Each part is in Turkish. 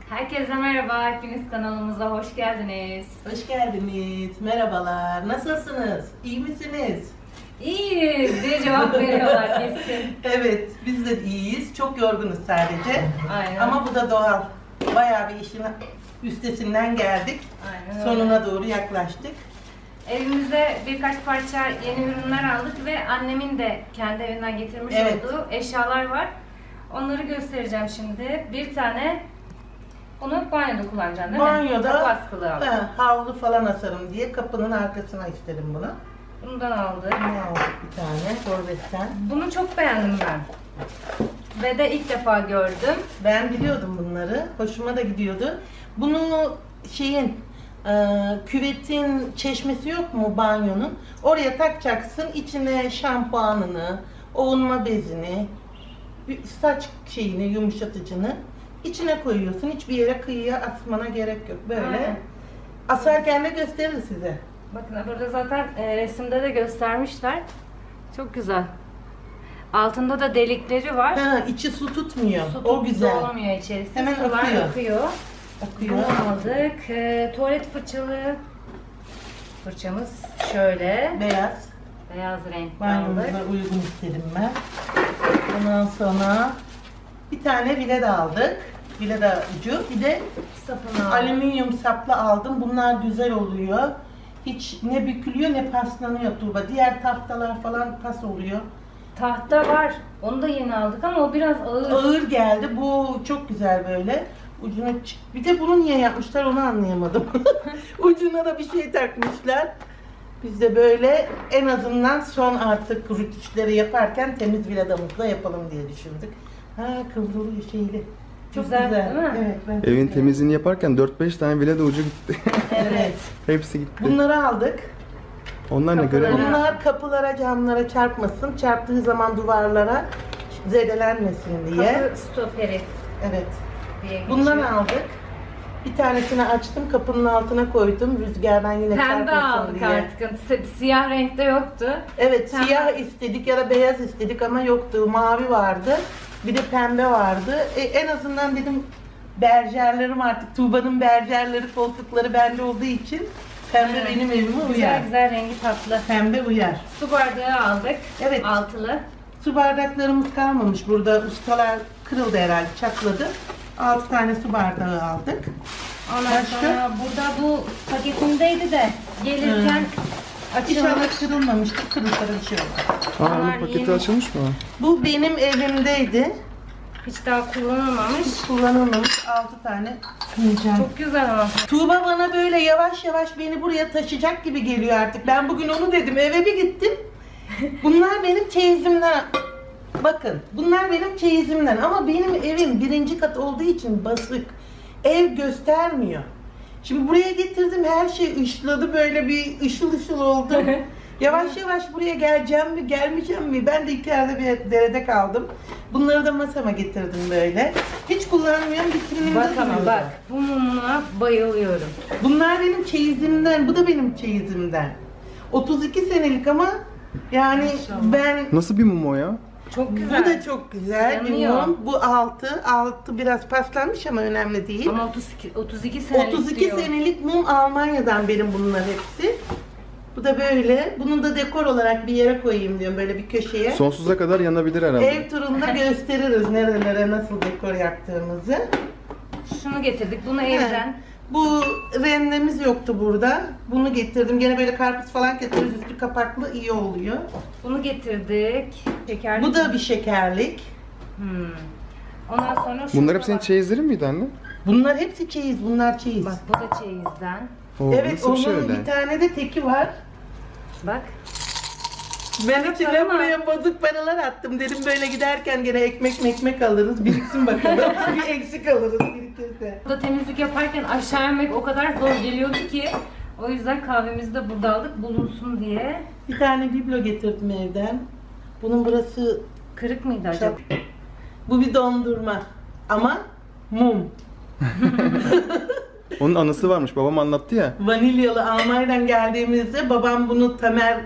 Herkese merhaba, hepiniz kanalımıza hoş geldiniz. Hoş geldiniz, merhabalar. Nasılsınız? İyi misiniz? İyiyiz diye cevap veriyorlar kesin. Evet, biz de iyiyiz. Çok yorgunuz sadece. Aynen. Ama bu da doğal. Bayağı bir işin üstesinden geldik. Aynen öyle. Sonuna doğru yaklaştık. Evimize birkaç parça yeni ürünler aldık ve annemin de kendi evinden getirmiş Evet. olduğu eşyalar var. Onları göstereceğim şimdi. Bir tane bunu banyoda kullanacaksın değil mi? Banyoda Kapı askılı aldım. havlu falan asarım diye kapının arkasına istedim bunu. Bundan aldık. Bunu aldık bir tane, Forvet'ten. Bunu çok beğendim ben. Ve de ilk defa gördüm. Ben biliyordum bunları. Hoşuma da gidiyordu. Bunu küvetin çeşmesi yok mu banyonun? Oraya takacaksın. İçine şampuanını, ovunma bezini, saç yumuşatıcını içine koyuyorsun. Hiçbir yere kıyıya asmana gerek yok. Böyle Aynen. asarken de gösterir size. Bakın burada zaten resimde de göstermişler. Çok güzel. Altında da delikleri var. Ha, içi su tutmuyor. Su O güzel. olmuyor içerisi. Hemen Sular akıyor. akıyor. Akıyor. Bunu aldık. Tuvalet fırçalı. Fırçamız şöyle. Beyaz. Beyaz renk aldık. Banyomuza uygun istedim ben. Ondan sonra bir tane vileda aldık. Vileda ucu. Bir de Sapını aldık. alüminyum saplı aldım. Bunlar güzel oluyor. Hiç ne bükülüyor ne paslanıyor Tuğba. Diğer tahtalar falan pas oluyor. Tahta var. Onu da yeni aldık ama o biraz ağır. Ağır geldi. Bu çok güzel böyle. Ucuna bir de bunu niye yapmışlar onu anlayamadım. Ucuna da bir şey takmışlar. Biz de böyle en azından son artık rütuşları yaparken temiz villadamızda yapalım diye düşündük. Ha, kıvrılı şeyli. Çok Güzel, güzel. değil mi? Evet, ben Evin çok temizliğini yaparken 4-5 tane vileda ucu gitti. beğendim. Evet. Hepsi gitti. Bunları aldık. Onlar ne Kapıları- görelim? Bunlar kapılara, camlara çarpmasın. Çarptığı zaman duvarlara zedelenmesin diye. Kapı stoperi Evet. diye geçiyor. Bundan aldık. Bir tanesini açtım, kapının altına koydum. Rüzgardan yine Pembe çarpmasın aldık diye. artık. Siyah renkte yoktu. Evet, Pembe. siyah istedik ya da beyaz istedik ama yoktu. Mavi vardı. Bir de pembe vardı. En azından dedim berjerlerim artık. Tuğba'nın berjerleri, koltukları bende olduğu için pembe Evet. benim evime uyar. Güzel güzel rengi tatlı. Pembe uyar. Su bardağı aldık. Evet. Altılı. Su bardaklarımız kalmamış. Burada ustalar kırıldı herhalde, çatladı. 6 tane su bardağı aldık. Ondan Başka? sonra burada bu paketindeydi de gelirken açılmış. İnşallah kırılmamıştır. Kırılsa da bir şey olmaz. Aa, Onlar onun paketi yeni. açılmış mı? Bu benim evimdeydi. Hiç daha kullanılmamış. Hiç kullanılmamış 6 tane fincan. Çok güzel ama. Tuğba bana böyle yavaş yavaş beni buraya taşıyacak gibi geliyor artık. Ben bugün onu dedim. Eve bir gittim. Bunlar benim çeyizimden. Bakın bunlar benim çeyizimden ama benim evim 1. kat olduğu için basık. Ev göstermiyor. Şimdi buraya getirdim, her şey ışladı, böyle bir ışıl ışıl oldu. Yavaş yavaş buraya geleceğim mi gelmeyeceğim mi? Ben de iki yerde bir derede kaldım. Bunları da masama getirdim böyle. Hiç kullanmıyorum, vitrinimde Bak ama duruyor. bak. Bu mumuna bayılıyorum. Bunlar benim çeyizimden, bu da benim çeyizimden. 32 senelik ama yani Maşallah. ben... Nasıl bir mum o ya? Çok güzel. Bu da çok güzel bir Yanıyor. mum. Bu 6 biraz paslanmış ama önemli değil. Ama 32 senelik 32 diyor. senelik mum, Almanya'dan benim bunlar hepsi. Bu da böyle. Bunu da dekor olarak bir yere koyayım diyorum, böyle bir köşeye. Sonsuza kadar yanabilir herhalde. Ev turunda gösteririz nerelere nasıl dekor yaptığımızı. Şunu getirdik. Bunu evden. Bu rendemiz yoktu burada. Bunu getirdim. Gene böyle karpuz falan getiririz. Üstü kapaklı, iyi oluyor. Bunu getirdik. Şekerli. Bu da bir şekerlik. Ondan sonra şuna Bunlar hep senin bak. çeyizlerin miydi anne? Bunlar hepsi çeyiz. Bunlar çeyiz. Bak bu da çeyizden. Oo, Evet, nasıl bir şey onun öyle? bir tane de teki var. Bak. Ben içine Para mı? buraya bozuk paralar attım. Dedim böyle giderken gene ekmek alırız. Biriksin bakalım. Bir eksik alırız birikirse. Burada temizlik yaparken aşağı inmek o kadar zor geliyordu ki. O yüzden kahvemizi de burada aldık bulunsun diye. Bir tane biblo getirdim evden. Bunun burası Kırık mıydı acaba? bu bir dondurma. Ama mum. Onun anısı varmış. Babam anlattı ya. Vanilyalı. Almanya'dan geldiğimizde babam bunu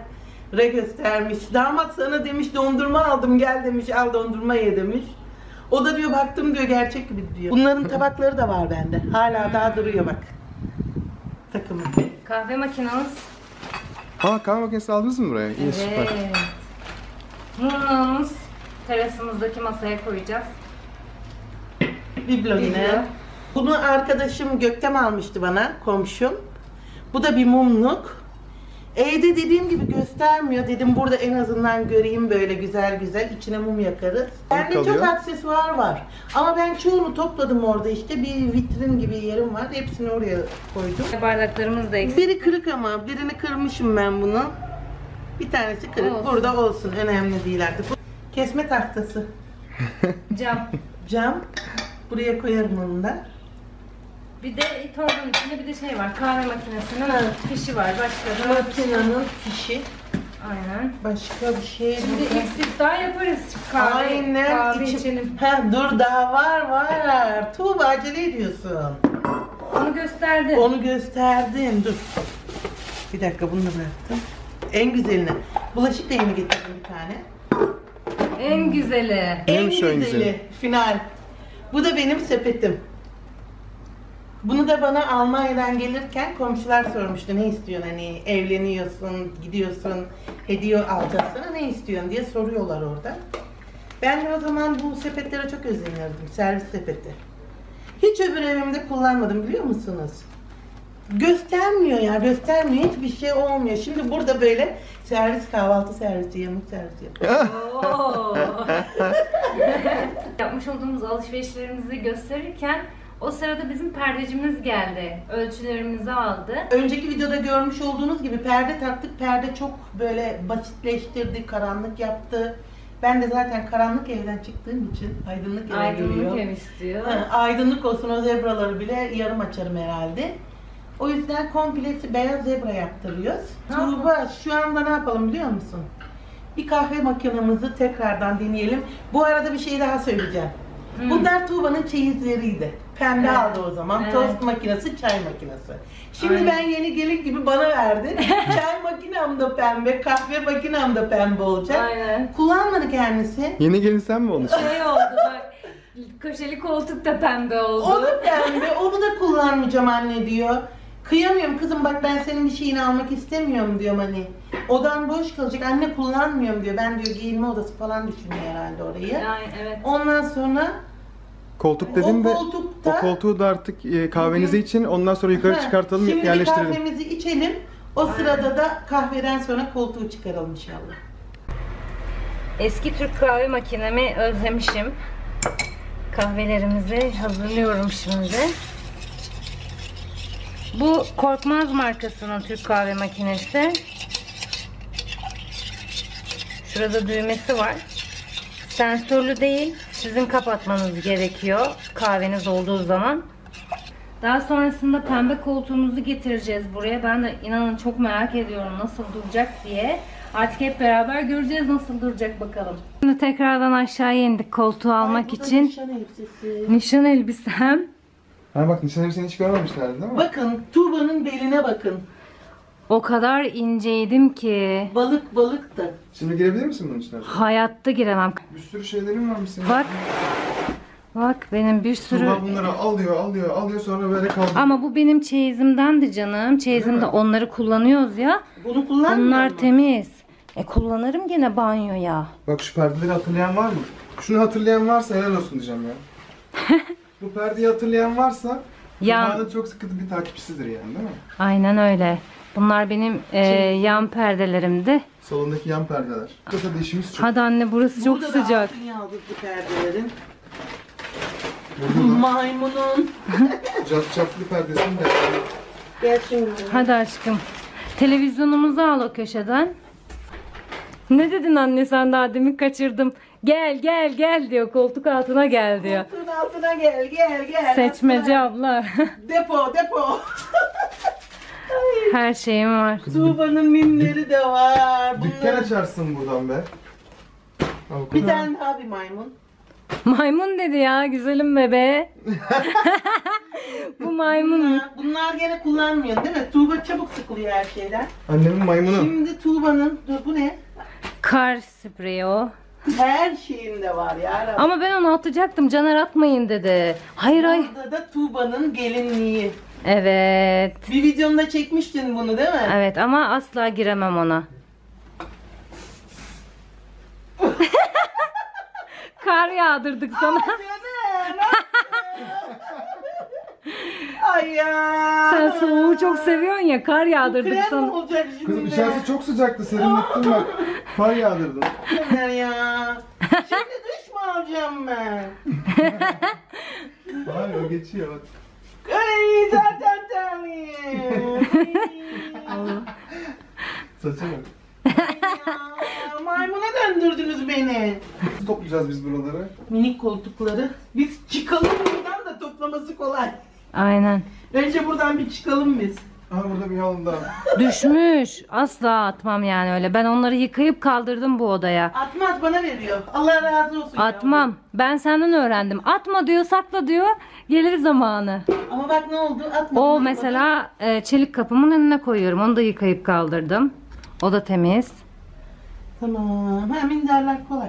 Tamer'e göstermiş. Damat sana demiş dondurma aldım, gel demiş, al dondurma ye demiş. O da diyor baktım diyor gerçek gibi diyor. Bunların tabakları da var bende. Hala daha duruyor bak. Takımı. Kahve makinamız. Aa, kahve makinesi aldınız mı buraya? İyi, süper. Evet. Mumluğumuz terasımızdaki masaya koyacağız. Biblo yine. Biblo. Bunu arkadaşım Göktem almıştı bana, komşum. Bu da bir mumluk. Evde dediğim gibi göstermiyor. Dedim burada en azından göreyim böyle güzel güzel. İçine mum yakarız. Bende çok kalıyor? aksesuar var. Ama ben çoğunu topladım orada işte. Bir vitrin gibi yerim var. Hepsini oraya koydum. Bardaklarımız da eksik. Biri kırık ama birini kırmışım ben bunu. Bir tanesi kırık. Olsun. Burada olsun. Önemli değil artık. Kesme tahtası. Cam. Cam. Buraya koyarım onu da. Bir de torbanın içinde bir de şey var. Kahve makinesinin Ha. fişi var. Başka da Makinenin fişi. Aynen. Başka bir şey. Şimdi burada. ilk siftah yaparız. Kahve, Aynen. kahve içim- içelim. Ha, dur daha var. Tuğba acele ediyorsun. Onu gösterdi. Onu gösterdim. Dur. Bir dakika bunu da bıraktım. En güzelini. Bulaşık da yeni getirdim bir tane. En güzeli. Neymiş o en güzeli. güzeli? Final. Bu da benim sepetim. Bunu da bana Almanya'dan gelirken komşular sormuştu. Ne istiyorsun hani evleniyorsun, gidiyorsun, hediye alacağız sana ne istiyorsun diye soruyorlar orada. Ben de o zaman bu sepetlere çok özenirdim. Servis sepeti. Hiç öbür evimde kullanmadım biliyor musunuz? Göstermiyor ya, göstermiyor. Hiçbir şey olmuyor. Şimdi burada böyle servis, kahvaltı servisi, yemek servisi yapıyor. Oo. Yapmış olduğumuz alışverişlerimizi gösterirken o sırada bizim perdecimiz geldi. Ölçülerimizi aldı. Önceki videoda görmüş olduğunuz gibi perde taktık. Perde çok böyle basitleştirdi, karanlık yaptı. Ben de zaten karanlık evden çıktığım için aydınlık eve Aydınlık giriyor. ev istiyor. Ha, aydınlık olsun o zebraları bile yarım açarım herhalde. O yüzden komplesi beyaz zebra yaptırıyoruz. Tuğba şu anda ne yapalım biliyor musun? Bir kahve makinemizi tekrardan deneyelim. Bu arada bir şey daha söyleyeceğim. Bunlar Tuğba'nın çeyizleriydi. Pembe Evet. aldı o zaman. Evet. Tost makinesi, çay makinesi. Şimdi Aynen. ben yeni gelin gibi bana verdi. Çay makinem de pembe, kahve makinem de pembe olacak. Aynen. Kullanmadı kendisi. Yeni gelin sen mi olmuşsun? Şey oldu bak. Köşeli koltuk da pembe oldu. O da pembe, onu da kullanmayacağım anne diyor. Kıyamıyorum kızım bak ben senin bir şeyini almak istemiyorum diyorum hani. Odan boş kalacak anne kullanmıyorum diyor. Ben diyor giyinme odası falan düşünüyor herhalde orayı. Yani evet. Ondan sonra Koltuk dedin de o koltukta o koltuğu da artık kahvenizi için ondan sonra yukarı Ha, çıkartalım, şimdi bir yerleştirelim. kahvemizi içelim. O sırada da kahveden sonra koltuğu çıkaralım inşallah. Eski Türk kahve makinemi özlemişim. Kahvelerimizi hazırlıyorum şimdi. Bu Korkmaz markasının Türk kahve makinesi. Şurada düğmesi var. Sensörlü değil. Sizin kapatmanız gerekiyor kahveniz olduğu zaman. Daha sonrasında pembe koltuğumuzu getireceğiz buraya. Ben de inanın çok merak ediyorum nasıl duracak diye. Artık hep beraber göreceğiz nasıl duracak bakalım. Şimdi tekrardan aşağıya indik koltuğu almak Ay, bu da için. nişan elbisesi. Nişan elbisem. Ha bak nişan seni hiç görmemişlerdi değil mi? Bakın Tuğba'nın beline bakın. O kadar inceydim ki. Balıktı. Şimdi girebilir misin bunun içine? Hayatta giremem. Bir sürü şeylerin varmış senin. Bak. Bak benim bir sürü. Tuğba bunları alıyor sonra böyle kaldı. Ama bu benim çeyizimdendi canım. Çeyizimde onları kullanıyoruz ya. Bunu kullanmıyor Bunlar mu? temiz. Kullanırım gene banyoya. Bak şu perdeleri hatırlayan var mı? Şunu hatırlayan varsa helal olsun diyeceğim ya. Bu perdeyi hatırlayan varsa Yan. Tuğba'nın çok sıkı bir takipçisidir yani değil mi? Aynen öyle. Bunlar benim yan perdelerimdi. Salondaki yan perdeler. Burada da işimiz çok. Hadi anne burası çok Burada da sıcak. altın yaldızlı perdelerin. Burada da Maymunun. çaplı perdesini de. Gel şimdi. Hadi aşkım. Televizyonumuzu al o köşeden. Ne dedin anne sen daha demin kaçırdım. Gel gel gel diyor. Koltuk altına gel diyor. Koltuğun altına gel. Seçmece abla. Depo. Her şeyim var. Tuğba'nın minleri de var. Dükkan Bunlar... açarsın buradan be. Al, Bir tane daha bir maymun. Maymun dedi ya güzelim bebe. Bu maymun. Bunlar gene kullanmıyorsun değil mi? Tuğba çabuk sıkılıyor her şeyden. Annemin maymunu. Şimdi Tuğba'nın... Dur bu ne? Kar spreyi o. Her şeyinde var ya Rabbi. Ama ben onu atacaktım. Caner atmayın dedi. Hayır hayır. Burada da Tuğba'nın gelinliği. Evet. Bir videomda çekmiştin bunu değil mi? Evet ama asla giremem ona. Kar yağdırdık sana. Ay ya. Sen soğuğu çok seviyorsun ya. Kar yağdırdık Krem sana. olacak şimdi. Kızım içerisi çok sıcaktı. Serinlettim bak. Kar yağdırdım. Kremler ya. Şimdi duş mu alacağım ben? Hayır o geçiyor bak. Ay zaten terliyim. Saça bak. Ya, maymuna döndürdünüz beni. Nasıl toplayacağız biz buraları? Minik koltukları. Biz çıkalım buradan da toplaması kolay. Aynen. Önce buradan bir çıkalım biz. Aha burada bir halım daha. Düşmüş. Asla atmam yani öyle. Ben onları yıkayıp kaldırdım bu odaya. Atmaz bana veriyor. Allah razı olsun. Atmam. Ben senden öğrendim. Atma diyor, sakla diyor. Gelir zamanı. Ama bak ne oldu? Atma. O mesela çelik kapımın önüne koyuyorum. Onu da yıkayıp kaldırdım. O da temiz. Tamam. Ha minderler kolay.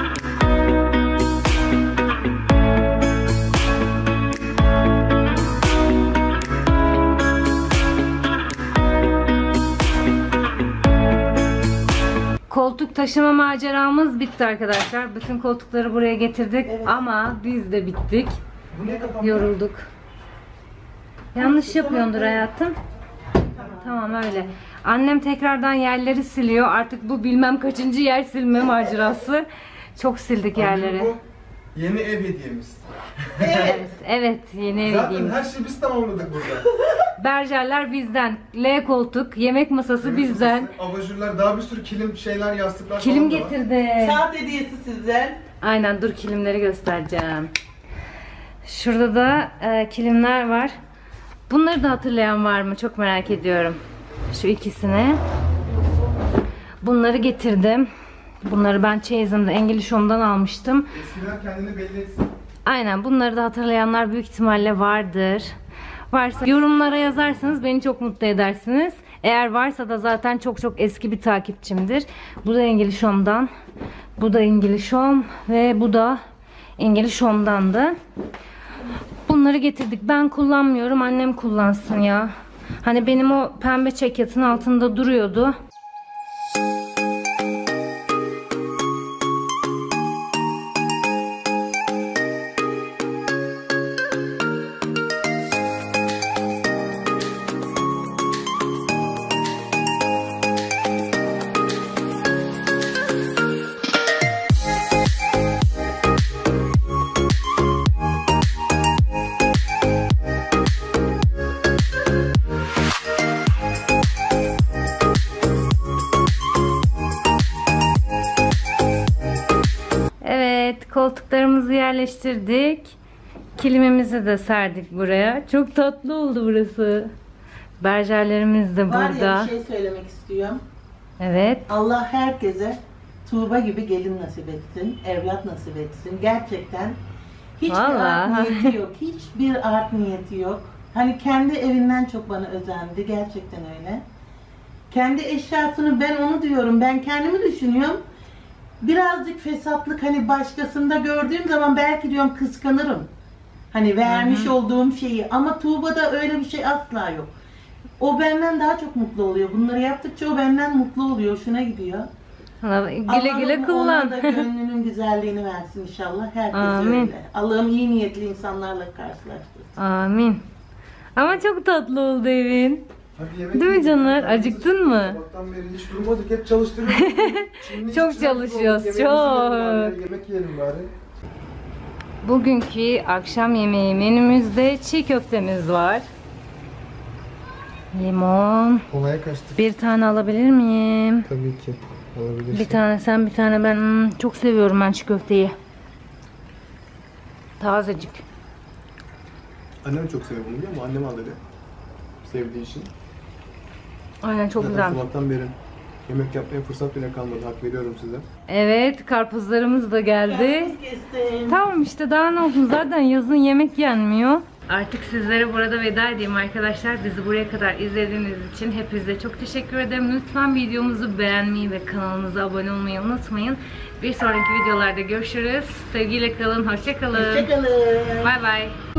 Koltuk taşıma maceramız bitti arkadaşlar. Bütün koltukları buraya getirdik. Evet. Ama biz de bittik. Bu ne kafam? Yorulduk. Yanlış yapıyordur hayatım. Tamam öyle. Annem tekrardan yerleri siliyor. Artık bu bilmem kaçıncı yer silme macerası. Çok sildik yerleri. Bu yeni ev hediyemiz. Evet, evet yeni ev Zaten hediyemiz. her şeyi biz tamamladık burada. Berjerler bizden. L koltuk, yemek masası bizden. Abajurlar, daha bir sürü kilim, şeyler, yastıklar Kilim falan da var. getirdi. Saat hediyesi sizden. Aynen dur kilimleri göstereceğim. Şurada da kilimler var. Bunları da hatırlayan var mı? Çok merak ediyorum. Şu ikisini. Bunları getirdim. Bunları ben çeyizimde English Home'dan almıştım. Eskiler kendini belli etsin. Aynen bunları da hatırlayanlar büyük ihtimalle vardır. Varsa yorumlara yazarsanız beni çok mutlu edersiniz. Eğer varsa da zaten çok çok eski bir takipçimdir. Bu da English Home'dan. Bu da English Home ve bu da English Home'dandı. Bunları getirdik. Ben kullanmıyorum. Annem kullansın ya. Hani benim o pembe ceketın altında duruyordu. Evet, koltuklarımızı yerleştirdik. Kilimimizi de serdik buraya. Çok tatlı oldu burası. Berjerlerimiz de Var burada. ya bir şey söylemek istiyorum. Evet. Allah herkese Tuğba gibi gelin nasip etsin, evlat nasip etsin. Gerçekten hiçbir Vallahi. art niyeti yok, hiçbir art niyeti yok. Hani kendi evinden çok bana özendi, gerçekten öyle. Kendi eşyasını ben onu diyorum, ben kendimi düşünüyorum. Birazcık fesatlık hani başkasında gördüğüm zaman belki diyorum kıskanırım. Hani vermiş olduğum şeyi ama Tuğba'da öyle bir şey asla yok. O benden daha çok mutlu oluyor. Bunları yaptıkça o benden mutlu oluyor. Hoşuna gidiyor. Güle güle Allah'ım kullan. ona da gönlünün güzelliğini versin inşallah. Herkes Amin. öyle. Allah'ım iyi niyetli insanlarla karşılaştırsın. Amin. Ama çok tatlı oldu evin. Hadi yemek Değil mi yiyelim. Caner? Acıktın mı? Sabahtan beri hiç durmadık, hep çalıştırıyoruz. Şimdi Çok hiç çalışıyoruz, yemeğimizi yiyelim bari, çok. yemek yiyelim bari. Bugünkü akşam yemeği menümüzde çiğ köftemiz var. Limon. Kolaya kaçtık. Bir tane alabilir miyim? Tabii ki. Olabilir. Bir tane sen, bir tane ben. Çok seviyorum ben çiğ köfteyi. Tazecik. Annem çok seviyor bunu biliyor musun? Annem al dedi. Sevdiği için. Aynen çok Zaten güzel. sabahtan beri yemek yapmaya fırsat bile kalmadı. Hak veriyorum size. Evet, karpuzlarımız da geldi. Kestim. Tamam işte daha ne olsun, zaten yazın yemek yenmiyor. Artık sizlere burada veda edeyim arkadaşlar. Bizi buraya kadar izlediğiniz için hepinize çok teşekkür ederim. Lütfen videomuzu beğenmeyi ve kanalımıza abone olmayı unutmayın. Bir sonraki videolarda görüşürüz. Sevgiyle kalın, hoşça kalın. Hoşçakalın. Bay bay.